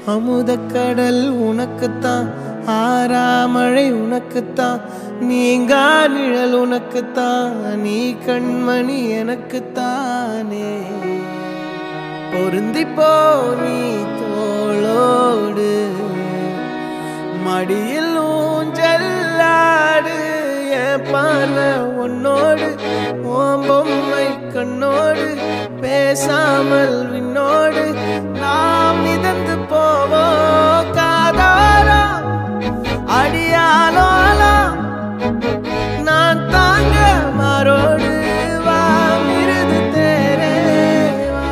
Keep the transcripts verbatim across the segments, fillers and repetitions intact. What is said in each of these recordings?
அமுதக்கடல் உனக்குத்தான், ஆறாமழை உனக்குத்தான், நீங்கா நிழல் உனக்குத்தான், நீ கண்மணி எனக்குத்தானே. பொருந்திப்போ நீ தோளோடு, மடியில் ஊஞ்சல்லாடு, என் பார்வை உன்னோடு, ஓம் பொம்மை கண்ணோடு, பேசாமல் விண்ணோடு நாம் மிதந்து போவோம் காதாரா அடியாலோலா, நான் தாங்க மாறோடு வா மிருது தேரே வா.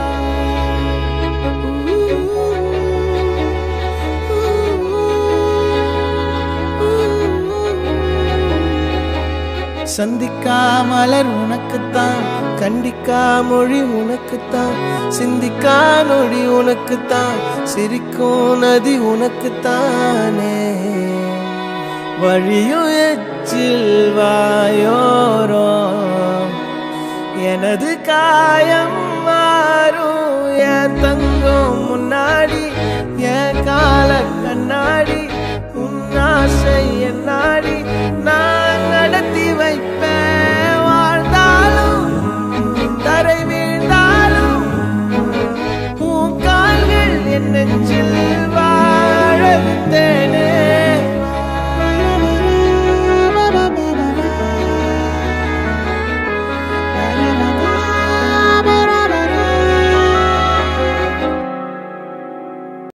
சந்திக்கா மலர் உனக்குத்தான், கண்டிக்கா மொழி உனக்குத்தான், சிந்திக்கா நொடி உனக்குத்தான், சிரிக்கும் நதி உனக்குத்தானே. வழியும் எச்சில் வாயோரோ எனது காயம் மாறும், என் தங்கம் முன்னாடி என் கால கண்ணாடி,